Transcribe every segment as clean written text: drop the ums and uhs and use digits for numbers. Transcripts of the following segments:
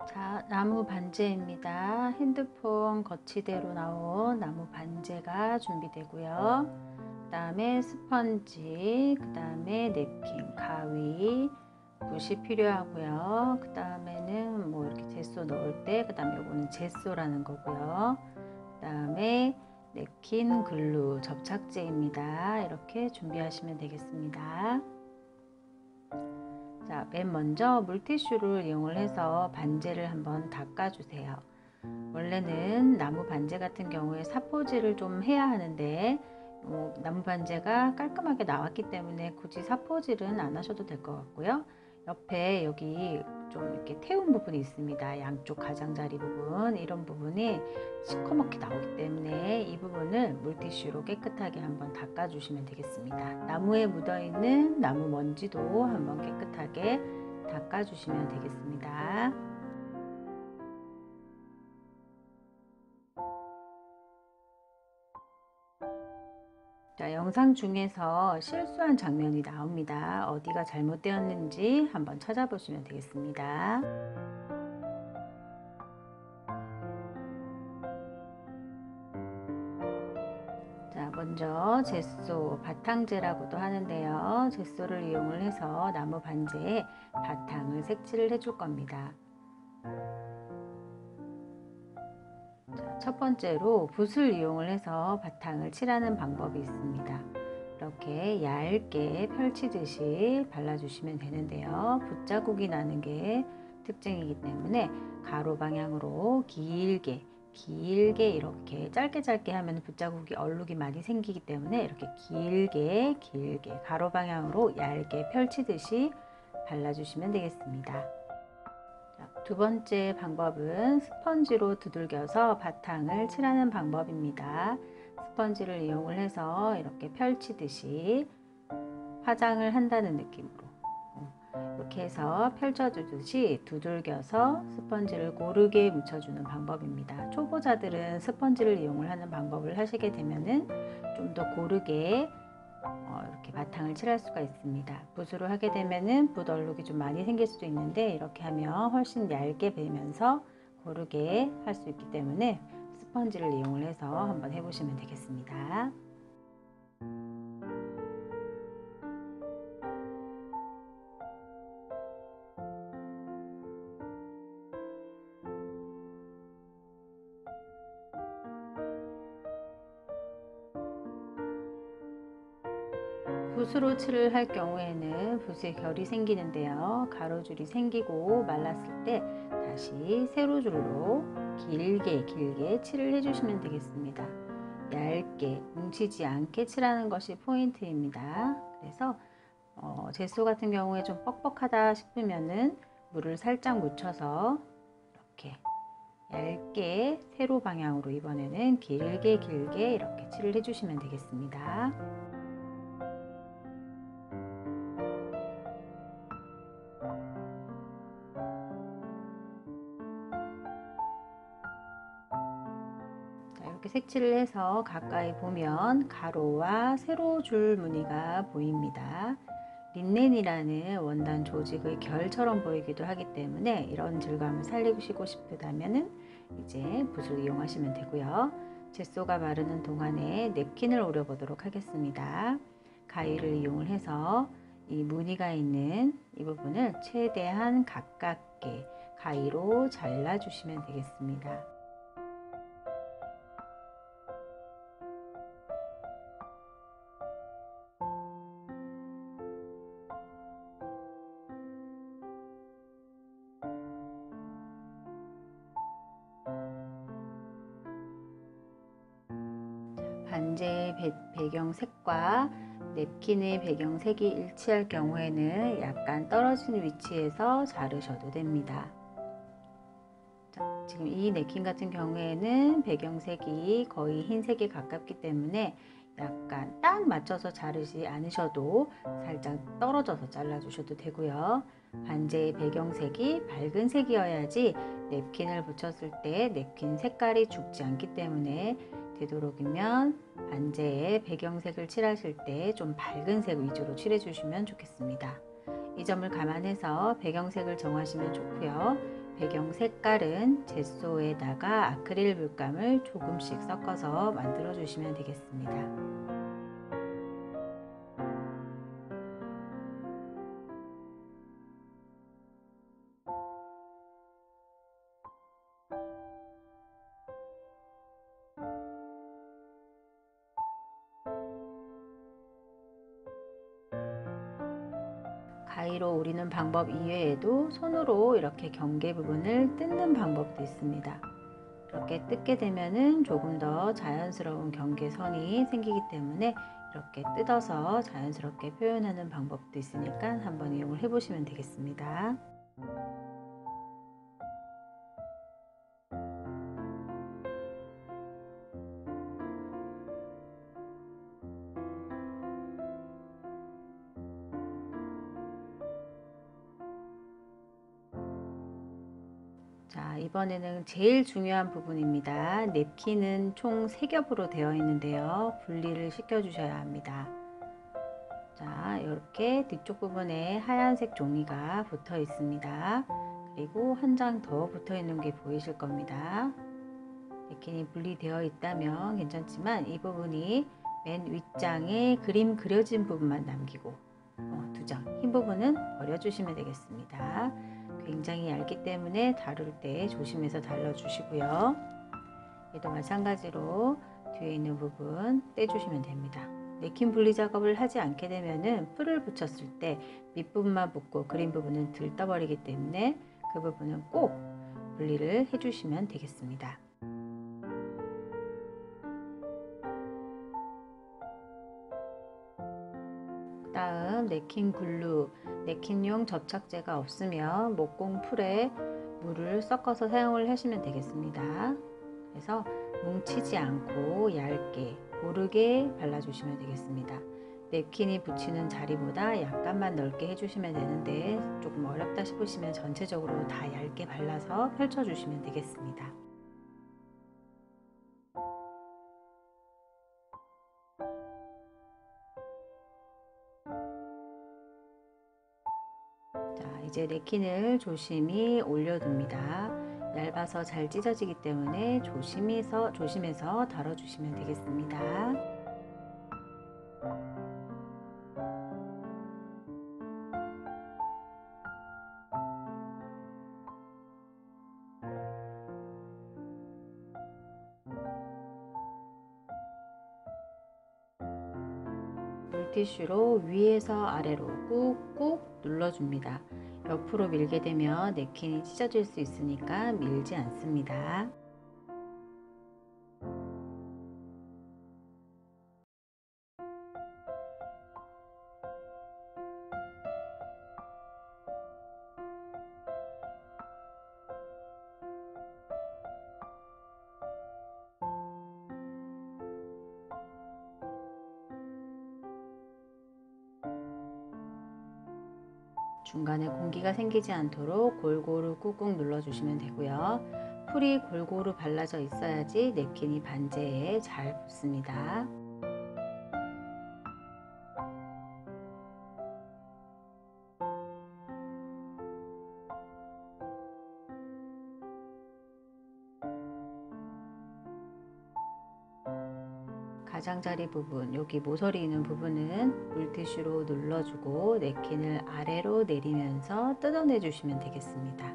자, 나무 반제입니다. 핸드폰 거치대로 나온 나무 반제가 준비되고요. 그 다음에 스펀지, 그 다음에 냅킨, 가위, 붓이 필요하고요. 그 다음에는 뭐 이렇게 젯소 넣을 때, 그 다음에 요거는 젯소라는 거고요. 그 다음에 냅킨, 글루, 접착제입니다. 이렇게 준비하시면 되겠습니다. 자, 맨 먼저 물티슈를 이용을 해서 반제를 한번 닦아주세요. 원래는 나무 반제 같은 경우에 사포질을 좀 해야 하는데 나무 반제가 깔끔하게 나왔기 때문에 굳이 사포질은 안 하셔도 될 것 같고요. 옆에 여기 좀 이렇게 태운 부분이 있습니다. 양쪽 가장자리 부분, 이런 부분이 시커멓게 나오기 때문에 이 부분을 물티슈로 깨끗하게 한번 닦아주시면 되겠습니다. 나무에 묻어있는 나무 먼지도 한번 깨끗하게 닦아주시면 되겠습니다. 자, 영상 중에서 실수한 장면이 나옵니다. 어디가 잘못되었는지 한번 찾아보시면 되겠습니다. 자, 먼저 젯소, 바탕제라고도 하는데요. 젯소를 이용을 해서 나무 반제에 바탕을 색칠을 해줄 겁니다. 자, 첫 번째로 붓을 이용을 해서 바탕을 칠하는 방법이 있습니다. 이렇게 얇게 펼치듯이 발라주시면 되는데요. 붓자국이 나는 게 특징이기 때문에 가로 방향으로 길게 이렇게 짧게 하면 붓자국이 얼룩이 많이 생기기 때문에 이렇게 길게 가로 방향으로 얇게 펼치듯이 발라주시면 되겠습니다. 자, 두 번째 방법은 스펀지로 두들겨서 바탕을 칠하는 방법입니다. 스펀지를 이용을 해서 이렇게 펼치듯이 화장을 한다는 느낌으로 이렇게 해서 펼쳐주듯이 두들겨서 스펀지를 고르게 묻혀주는 방법입니다. 초보자들은 스펀지를 이용을 하는 방법을 하시게 되면은 좀 더 고르게 이렇게 바탕을 칠할 수가 있습니다. 붓으로 하게 되면은 붓 얼룩이 좀 많이 생길 수도 있는데 이렇게 하면 훨씬 얇게 배면서 고르게 할 수 있기 때문에 스펀지를 이용을 해서 한번 해보시면 되겠습니다. 붓으로 칠을 할 경우에는 붓에 결이 생기는데요. 가로줄이 생기고 말랐을 때 다시 세로줄로 길게 칠을 해주시면 되겠습니다. 얇게 뭉치지 않게 칠하는 것이 포인트입니다. 그래서 젯소 같은 경우에 좀 뻑뻑하다 싶으면은 물을 살짝 묻혀서 이렇게 얇게 세로 방향으로 이번에는 길게 이렇게 칠을 해주시면 되겠습니다. 이렇게 색칠을 해서 가까이 보면 가로와 세로 줄 무늬가 보입니다. 린넨이라는 원단 조직의 결처럼 보이기도 하기 때문에 이런 질감을 살리시고 싶다면 이제 붓을 이용하시면 되고요. 젯소가 마르는 동안에 냅킨을 오려보도록 하겠습니다. 가위를 이용을 해서 이 무늬가 있는 이 부분을 최대한 가깝게 가위로 잘라주시면 되겠습니다. 반제의 배경색과 냅킨의 배경색이 일치할 경우에는 약간 떨어진 위치에서 자르셔도 됩니다. 자, 지금 이 냅킨 같은 경우에는 배경색이 거의 흰색에 가깝기 때문에 약간 딱 맞춰서 자르지 않으셔도 살짝 떨어져서 잘라주셔도 되고요. 반제의 배경색이 밝은 색이어야지 냅킨을 붙였을 때 냅킨 색깔이 죽지 않기 때문에 되도록이면 반제의 배경색을 칠하실 때 좀 밝은 색 위주로 칠해 주시면 좋겠습니다. 이 점을 감안해서 배경색을 정하시면 좋고요. 배경 색깔은 젯소에다가 아크릴 물감을 조금씩 섞어서 만들어 주시면 되겠습니다. 가위로 오리는 방법 이외에도 손으로 이렇게 경계 부분을 뜯는 방법도 있습니다. 이렇게 뜯게 되면은 조금 더 자연스러운 경계선이 생기기 때문에 이렇게 뜯어서 자연스럽게 표현하는 방법도 있으니까 한번 이용을 해 보시면 되겠습니다. 자, 이번에는 제일 중요한 부분입니다. 냅킨은 총 3겹으로 되어 있는데요. 분리를 시켜 주셔야 합니다. 자, 이렇게 뒤쪽 부분에 하얀색 종이가 붙어 있습니다. 그리고 한 장 더 붙어 있는 게 보이실 겁니다. 냅킨이 분리되어 있다면 괜찮지만 이 부분이 맨 윗장에 그림 그려진 부분만 남기고 2장 흰 부분은 버려주시면 되겠습니다. 굉장히 얇기 때문에 다룰 때 조심해서 달궈주시고요. 얘도 마찬가지로 뒤에 있는 부분 떼주시면 됩니다. 냅킨 분리 작업을 하지 않게 되면은 풀을 붙였을 때 밑부분만 붙고 그림 부분은 들떠버리기 때문에 그 부분은 꼭 분리를 해주시면 되겠습니다. 다음 냅킨 글루, 냅킨용 접착제가 없으면 목공 풀에 물을 섞어서 사용을 하시면 되겠습니다. 그래서 뭉치지 않고 얇게 고르게 발라주시면 되겠습니다. 냅킨이 붙이는 자리보다 약간만 넓게 해주시면 되는데 조금 어렵다 싶으시면 전체적으로 다 얇게 발라서 펼쳐주시면 되겠습니다. 자, 이제 냅킨을 조심히 올려둡니다. 얇아서 잘 찢어지기 때문에 조심해서 다뤄주시면 되겠습니다. 물티슈로 위에서 아래로 꾹꾹 눌러줍니다. 옆으로 밀게 되면 냅킨이 찢어질 수 있으니까 밀지 않습니다. 중간에 공기가 생기지 않도록 골고루 꾹꾹 눌러주시면 되고요. 풀이 골고루 발라져 있어야지 냅킨이 반지에 잘 붙습니다. 가장자리 부분, 여기 모서리 있는 부분은 물티슈로 눌러주고 냅킨을 아래로 내리면서 뜯어내 주시면 되겠습니다.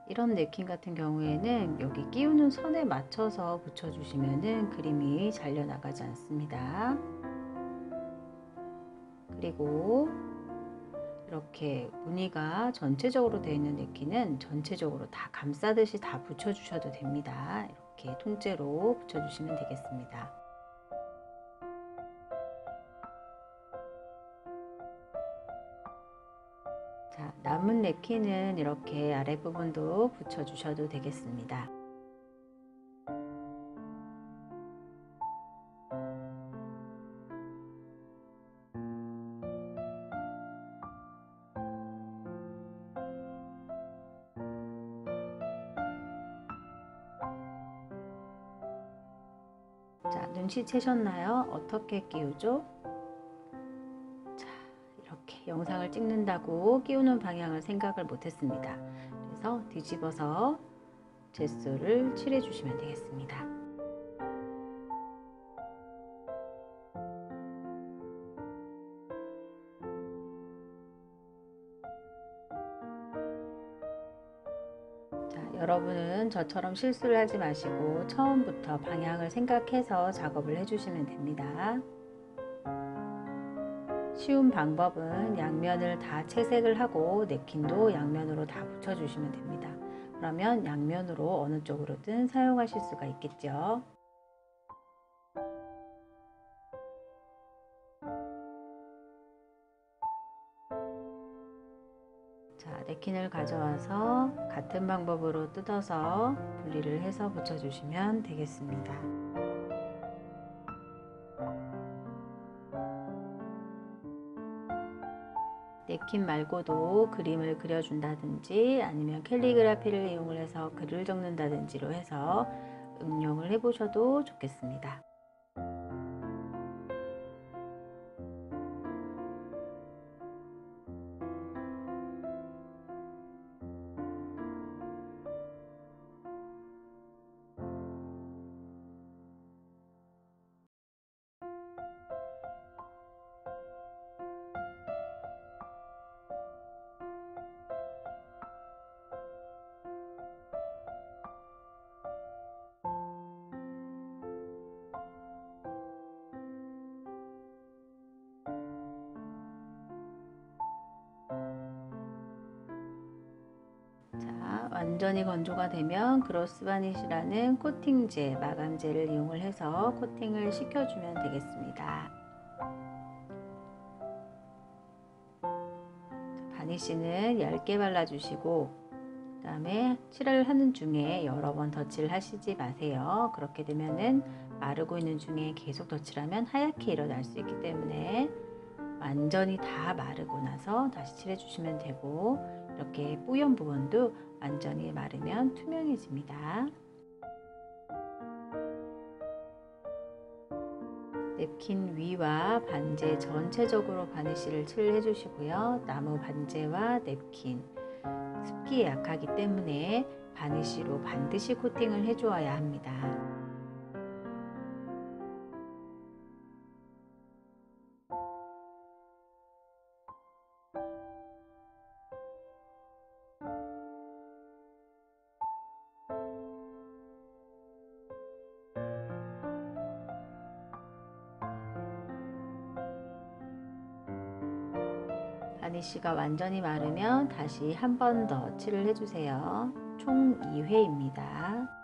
이런 냅킨 같은 경우에는 여기 끼우는 선에 맞춰서 붙여주시면 그림이 잘려나가지 않습니다. 그리고 이렇게 무늬가 전체적으로 되어 있는 냅킨은 전체적으로 다 감싸듯이 다 붙여주셔도 됩니다. 이렇게 통째로 붙여주시면 되겠습니다. 자, 남은 냅킨은 이렇게 아랫부분도 붙여주셔도 되겠습니다. 자, 눈치채셨나요? 어떻게 끼우죠? 자, 이렇게 영상을 찍는다고 끼우는 방향을 생각을 못했습니다. 그래서 뒤집어서 제소를 칠해 주시면 되겠습니다. 자, 여러분은 저처럼 실수를 하지 마시고 처음부터 방향을 생각해서 작업을 해주시면 됩니다. 쉬운 방법은 양면을 다 채색을 하고 냅킨도 양면으로 다 붙여주시면 됩니다. 그러면 양면으로 어느 쪽으로든 사용하실 수가 있겠죠. 자, 냅킨을 가져와서 같은 방법으로 뜯어서 분리를 해서 붙여주시면 되겠습니다. 냅킨 말고도 그림을 그려준다든지 아니면 캘리그라피를 이용해서 글을 적는다든지로 해서 응용을 해보셔도 좋겠습니다. 자, 완전히 건조가 되면 그로스 바니쉬라는 코팅제, 마감제를 이용을 해서 코팅을 시켜주면 되겠습니다. 바니쉬는 얇게 발라주시고 그 다음에 칠을 하는 중에 여러 번 덧칠을 하시지 마세요. 그렇게 되면은 마르고 있는 중에 계속 덧칠하면 하얗게 일어날 수 있기 때문에 완전히 다 마르고 나서 다시 칠해 주시면 되고, 이렇게 뿌연 부분도 완전히 마르면 투명해집니다. 냅킨 위와 반제 전체적으로 바니쉬를 칠해 주시고요. 나무 반제와 냅킨 습기에 약하기 때문에 바니쉬로 반드시 코팅을 해 주어야 합니다. 바니쉬가 완전히 마르면 다시 한 번 더 칠을 해주세요. 총 2회입니다.